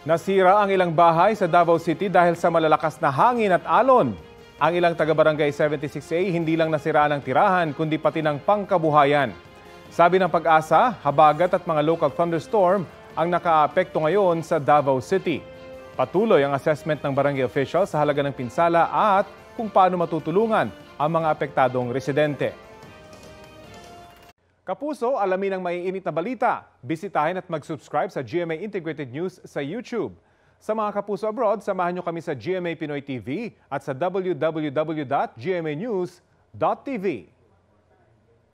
Nasira ang ilang bahay sa Davao City dahil sa malalakas na hangin at alon. Ang ilang taga-barangay 76A hindi lang nasira ng tirahan kundi pati ng pangkabuhayan. Sabi ng Pag-asa, habagat at mga local thunderstorm ang nakaapekto ngayon sa Davao City. Patuloy ang assessment ng barangay officials sa halaga ng pinsala at kung paano matutulungan ang mga apektadong residente. Kapuso, alamin ang maiinit na balita. Bisitahin at mag-subscribe sa GMA Integrated News sa YouTube. Sa mga kapuso abroad, samahan nyo kami sa GMA Pinoy TV at sa www.gmanews.tv.